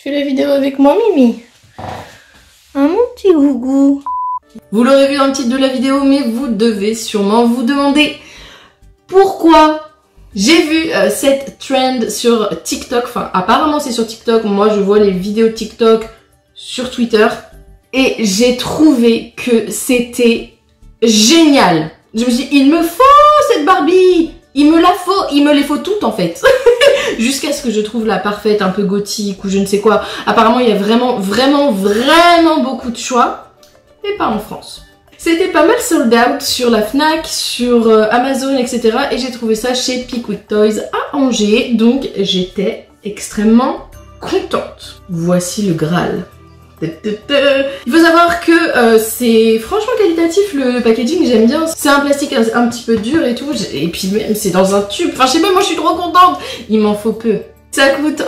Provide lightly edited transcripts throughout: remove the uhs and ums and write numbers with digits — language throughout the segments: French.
fais la vidéo avec moi, Mimi? Hein, mon petit gougou? Vous l'aurez vu dans le titre de la vidéo, mais vous devez sûrement vous demander pourquoi j'ai vu cette trend sur TikTok. Enfin, apparemment c'est sur TikTok. Moi, je vois les vidéos TikTok sur Twitter. Et j'ai trouvé que c'était génial. Je me suis dit, il me faut cette Barbie. Il me les faut toutes en fait. Jusqu'à ce que je trouve la parfaite, un peu gothique ou je ne sais quoi. Apparemment, il y a vraiment beaucoup de choix. Et pas en France. C'était pas mal sold out sur la Fnac, sur Amazon, etc. Et j'ai trouvé ça chez Pickwick Toys à Angers. Donc j'étais extrêmement contente. Voici le Graal. Il faut savoir que c'est franchement qualitatif le packaging, j'aime bien. C'est un plastique un petit peu dur et tout. Et puis même c'est dans un tube. Enfin je sais pas, moi je suis trop contente. Il m'en faut peu. Ça coûte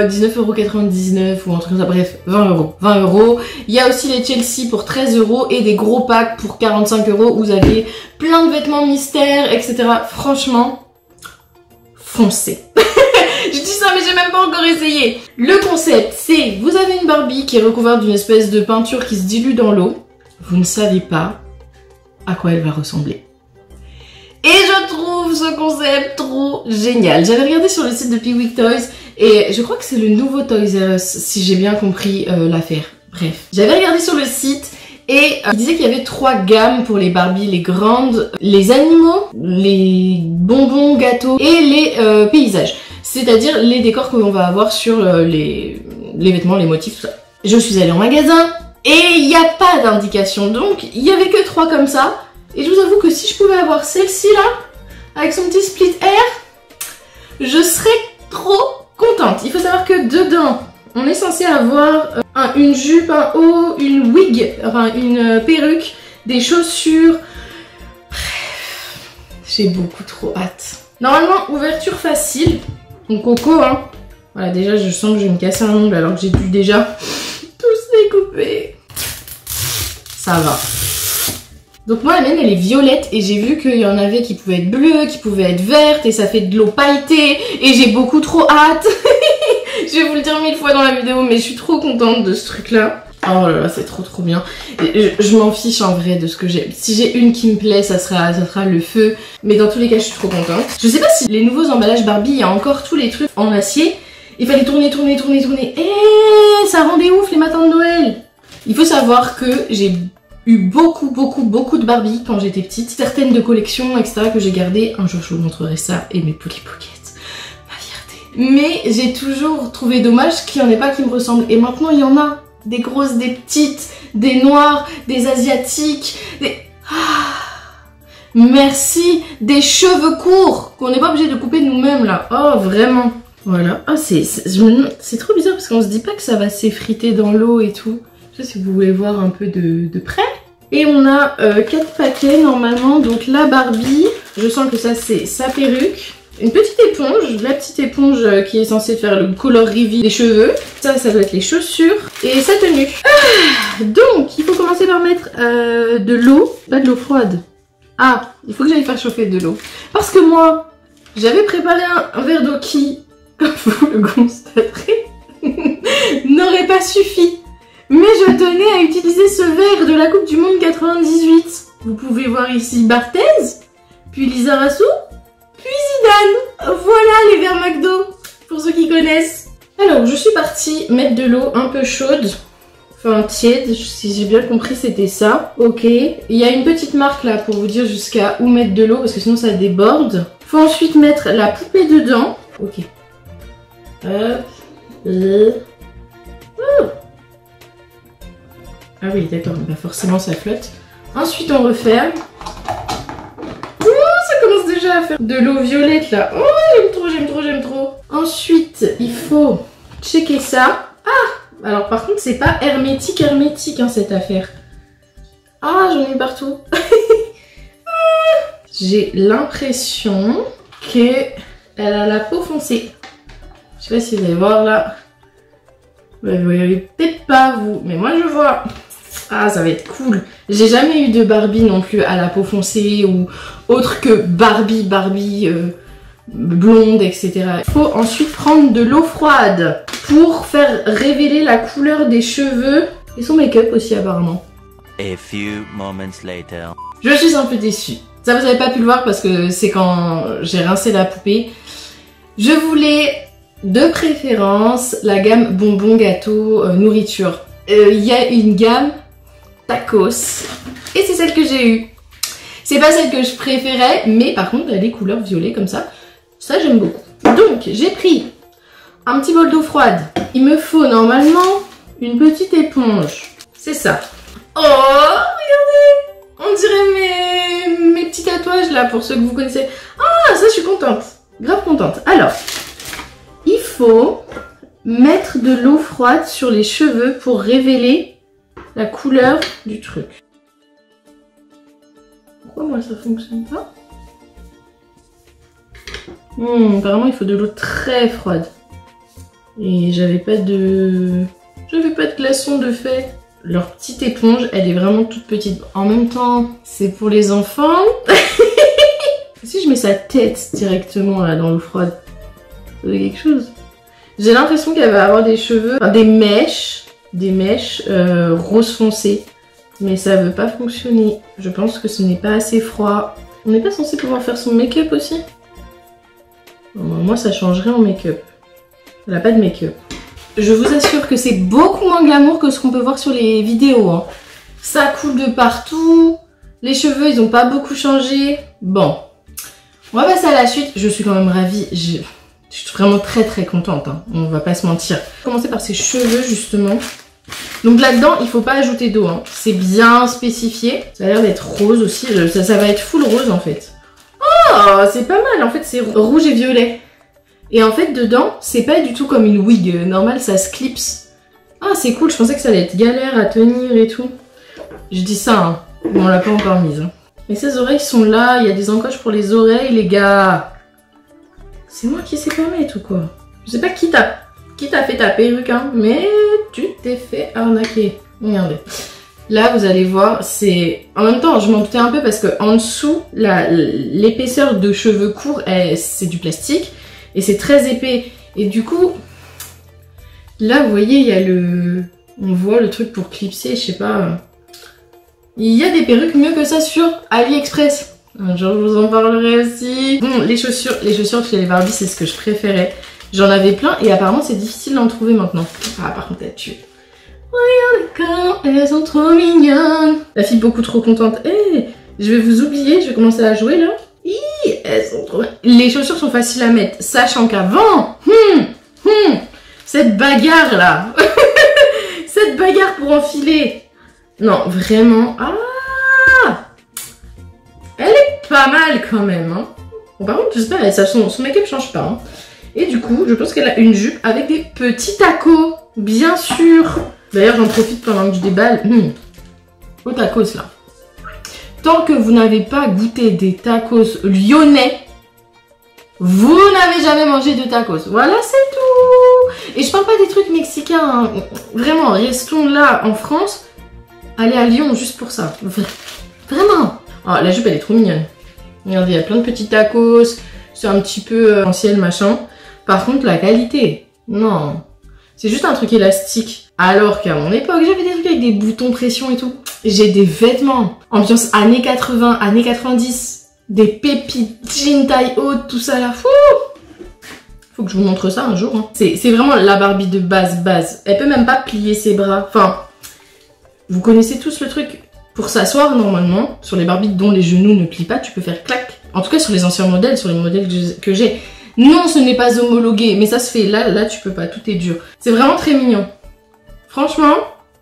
19,99€ ou un truc comme ça, bref, 20€. Il y a aussi les Chelsea pour 13€ et des gros packs pour 45€ où vous avez plein de vêtements mystères, etc. Franchement, foncez. Je dis ça mais j'ai même pas encore essayé. Le concept c'est, vous avez une Barbie qui est recouverte d'une espèce de peinture qui se dilue dans l'eau. Vous ne savez pas à quoi elle va ressembler. Et je trouve ce concept trop génial. J'avais regardé sur le site de Pickwick Toys et je crois que c'est le nouveau Toys R Us si j'ai bien compris l'affaire. Bref, j'avais regardé sur le site et il disait qu'il y avait 3 gammes pour les Barbie, les grandes, les animaux, les bonbons, gâteaux et les paysages. C'est-à-dire les décors que l'on va avoir sur les vêtements, les motifs, tout ça. Je suis allée en magasin et il n'y a pas d'indication, donc il n'y avait que 3 comme ça. Et je vous avoue que si je pouvais avoir celle-ci là, avec son petit split air, je serais trop contente. Il faut savoir que dedans, on est censé avoir une jupe, un haut, une wig, enfin une perruque, des chaussures. Bref, j'ai beaucoup trop hâte. Normalement, ouverture facile. Donc coco, hein. Voilà, déjà je sens que je vais me casser un ongle alors que j'ai dû déjà tous découper. Ça va. Donc moi la mienne elle est violette et j'ai vu qu'il y en avait qui pouvaient être bleues, qui pouvaient être vertes et ça fait de l'eau pailletée et j'ai beaucoup trop hâte. Je vais vous le dire 1000 fois dans la vidéo mais je suis trop contente de ce truc là. Oh là là c'est trop bien. Et je m'en fiche en vrai de ce que j'ai. Si j'ai une qui me plaît ça sera le feu. Mais dans tous les cas je suis trop contente. Je sais pas si les nouveaux emballages Barbie il y a encore tous les trucs en acier. Il fallait tourner. Et ça rendait ouf les matins de Noël. Il faut savoir que j'ai eu beaucoup de Barbie quand j'étais petite, certaines de collection, etc. que j'ai gardées. Un jour je vous montrerai ça et mes Polly Pocket, ma fierté. Mais j'ai toujours trouvé dommage qu'il n'y en ait pas qui me ressemblent. Et maintenant il y en a. Des grosses, des petites, des noires, des asiatiques, des... Merci, des cheveux courts qu'on n'est pas obligé de couper nous-mêmes là. Oh vraiment. Voilà. Ah c'est trop bizarre parce qu'on se dit pas que ça va s'effriter dans l'eau et tout. Je sais si vous voulez voir un peu de près. Et on a 4 paquets normalement. Donc la Barbie, je sens que ça c'est sa perruque. Une petite éponge, la petite éponge qui est censée faire le color reveal des cheveux. Ça doit être les chaussures. Et sa tenue. Donc, il faut commencer par mettre de l'eau. Pas de l'eau froide. Ah, il faut que j'aille faire chauffer de l'eau. Parce que moi, j'avais préparé un verre d'eau qui, comme vous le constaterez, n'aurait pas suffi. Mais je tenais à utiliser ce verre de la Coupe du Monde 98. Vous pouvez voir ici Barthez, puis Lizarazu, puis Zidane. Voilà les verres McDo, pour ceux qui connaissent. Alors, je suis partie mettre de l'eau un peu chaude, enfin tiède, si j'ai bien compris c'était ça. Ok, il y a une petite marque là pour vous dire jusqu'à où mettre de l'eau, parce que sinon ça déborde. Faut ensuite mettre la poupée dedans. Ok. Ah oui, d'accord, bah forcément ça flotte. Ensuite on referme. Oh, ça commence déjà à faire de l'eau violette là. Oh, j'aime trop. Ensuite, il faut checker ça. Ah, alors par contre, c'est pas hermétique hein, cette affaire. Ah, j'en ai partout. J'ai l'impression qu'elle a la peau foncée. Je sais pas si vous allez voir là. Vous voyez peut-être pas vous, mais moi je vois. Ah, ça va être cool. J'ai jamais eu de Barbie non plus à la peau foncée ou autre que Barbie blonde, etc. Il faut ensuite prendre de l'eau froide pour faire révéler la couleur des cheveux et son make-up aussi apparemment. A few moments later. Je suis un peu déçue. Ça vous avez pas pu le voir parce que c'est quand j'ai rincé la poupée. Je voulais de préférence la gamme bonbons, gâteaux, nourriture. Il y a une gamme tacos et c'est celle que j'ai eue. C'est pas celle que je préférais, mais par contre elle est couleur violet comme ça. Ça j'aime beaucoup. Donc j'ai pris un petit bol d'eau froide. Il me faut normalement une petite éponge. C'est ça. Oh, regardez! On dirait mes petits tatouages là pour ceux que vous connaissez. Ah, ça je suis contente. Grave contente. Alors, il faut mettre de l'eau froide sur les cheveux pour révéler la couleur du truc. Pourquoi moi ça fonctionne pas? Apparemment il faut de l'eau très froide. Et j'avais pas de glaçon de fait. Leur petite éponge, elle est vraiment toute petite. En même temps, c'est pour les enfants. Si je mets sa tête directement là dans l'eau froide, ça fait quelque chose. J'ai l'impression qu'elle va avoir des cheveux, enfin, des mèches rose foncé. Mais ça veut pas fonctionner. Je pense que ce n'est pas assez froid. On n'est pas censé pouvoir faire son make-up aussi? Moi, ça changerait en make-up. Elle a pas de make-up. Je vous assure que c'est beaucoup moins glamour que ce qu'on peut voir sur les vidéos. Hein. Ça coule de partout. Les cheveux, ils ont pas beaucoup changé. Bon. On va passer à la suite. Je suis quand même ravie. Je suis vraiment très très contente. Hein. On va pas se mentir. On va commencer par ses cheveux, justement. Donc là-dedans, il faut pas ajouter d'eau. Hein. C'est bien spécifié. Ça a l'air d'être rose aussi. Ça va être full rose, en fait. Oh, c'est pas mal. En fait, c'est rouge et violet. Et en fait, dedans, c'est pas du tout comme une wig normale, ça se clipse. Ah, c'est cool, je pensais que ça allait être galère à tenir et tout. Je dis ça, hein, mais on l'a pas encore mise. Hein. Et ces oreilles sont là, il y a des encoches pour les oreilles, les gars. C'est moi qui sais pas mettre ou quoi? Je sais pas qui t'a fait ta perruque, hein, mais tu t'es fait arnaquer. Regardez. Là, vous allez voir, c'est... En même temps, je m'en doutais un peu parce que en dessous, l'épaisseur de cheveux courts, c'est du plastique. Et c'est très épais. Et du coup, là, vous voyez, il y a le... On voit le truc pour clipser, je sais pas. Il y a des perruques mieux que ça sur AliExpress. Un jour, je vous en parlerai aussi. Bon, les chaussures chez les Barbie, c'est ce que je préférais. J'en avais plein et apparemment, c'est difficile d'en trouver maintenant. Ah, par contre, elle tue. Regardez quand elles sont trop mignonnes. La fille beaucoup trop contente. Hey, je vais vous oublier, je vais commencer à jouer, là. Elles sont trop bien. Les chaussures sont faciles à mettre, sachant qu'avant, cette bagarre là, cette bagarre pour enfiler, non vraiment, elle est pas mal quand même. Hein. Bon, par contre, j'espère que son make-up change pas. Hein. Et du coup, je pense qu'elle a une jupe avec des petits tacos, bien sûr. D'ailleurs, j'en profite pendant que je déballe. Aux tacos là. Tant que vous n'avez pas goûté des tacos lyonnais, vous n'avez jamais mangé de tacos. Voilà, c'est tout. Et je parle pas des trucs mexicains. Hein. Vraiment, restons là en France. Allez à Lyon juste pour ça. Vraiment. Oh, la jupe, elle est trop mignonne. Regardez, il y a plein de petits tacos. C'est un petit peu ancienne, machin. Par contre, la qualité, non. C'est juste un truc élastique. Alors qu'à mon époque, j'avais des trucs avec des boutons pression et tout. J'ai des vêtements, ambiance années 80, années 90, des pépites, jeans taille haute, tout ça là. Fou! Faut que je vous montre ça un jour. Hein. C'est vraiment la Barbie de base. Elle peut même pas plier ses bras. Enfin, vous connaissez tous le truc. Pour s'asseoir normalement, sur les Barbies dont les genoux ne plient pas, tu peux faire clac. En tout cas sur les anciens modèles, sur les modèles que j'ai. Non, ce n'est pas homologué, mais ça se fait. Là, tu peux pas, tout est dur. C'est vraiment très mignon. Franchement,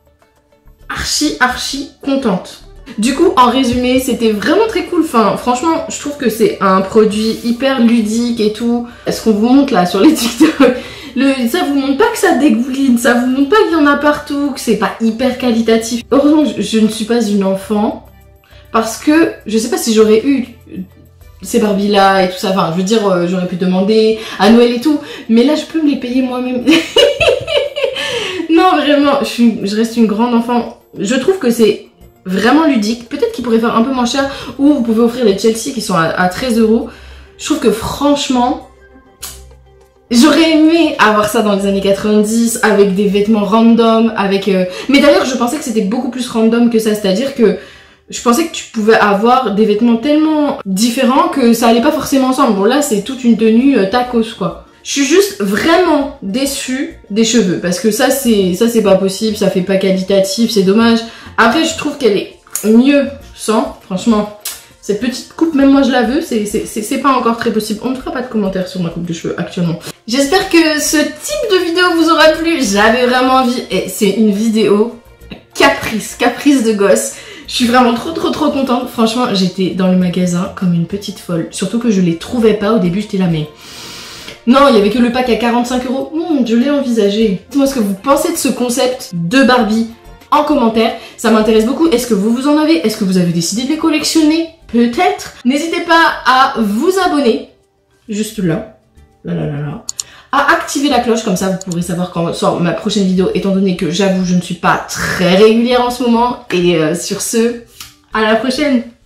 archi contente. Du coup, en résumé, c'était vraiment très cool. Enfin, franchement, je trouve que c'est un produit hyper ludique et tout. Ce qu'on vous montre là sur les TikTok, ça vous montre pas que ça dégouline, ça vous montre pas qu'il y en a partout, que c'est pas hyper qualitatif. Heureusement que je ne suis pas une enfant, parce que je sais pas si j'aurais eu ces Barbies là et tout ça. Enfin, je veux dire, j'aurais pu demander à Noël et tout, mais là, je peux me les payer moi-même. Non, vraiment, je reste une grande enfant. Je trouve que c'est vraiment ludique. Peut-être qu'il pourrait faire un peu moins cher, ou vous pouvez offrir les Chelsea qui sont à 13 €. Je trouve que franchement, j'aurais aimé avoir ça dans les années 90 avec des vêtements random, avec... Mais d'ailleurs, je pensais que c'était beaucoup plus random que ça, c'est-à-dire que je pensais que tu pouvais avoir des vêtements tellement différents que ça allait pas forcément ensemble. Bon là, c'est toute une tenue tacos quoi. Je suis juste vraiment déçue des cheveux parce que ça c'est pas possible, ça fait pas qualitatif, c'est dommage. Après, je trouve qu'elle est mieux sans, franchement. Cette petite coupe, même moi je la veux, c'est pas encore très possible. On ne fera pas de commentaires sur ma coupe de cheveux actuellement. J'espère que ce type de vidéo vous aura plu. J'avais vraiment envie, et c'est une vidéo caprice de gosse. Je suis vraiment trop contente. Franchement, j'étais dans le magasin comme une petite folle. Surtout que je les trouvais pas au début, j'étais là mais... Non, il y avait que le pack à 45 €. Je l'ai envisagé. Dites-moi ce que vous pensez de ce concept de Barbie en commentaire. Ça m'intéresse beaucoup. Est-ce que vous en avez? Est-ce que vous avez décidé de les collectionner? Peut-être. N'hésitez pas à vous abonner. Juste là. À activer la cloche, comme ça vous pourrez savoir quand sort ma prochaine vidéo, étant donné que j'avoue je ne suis pas très régulière en ce moment. Et sur ce, à la prochaine!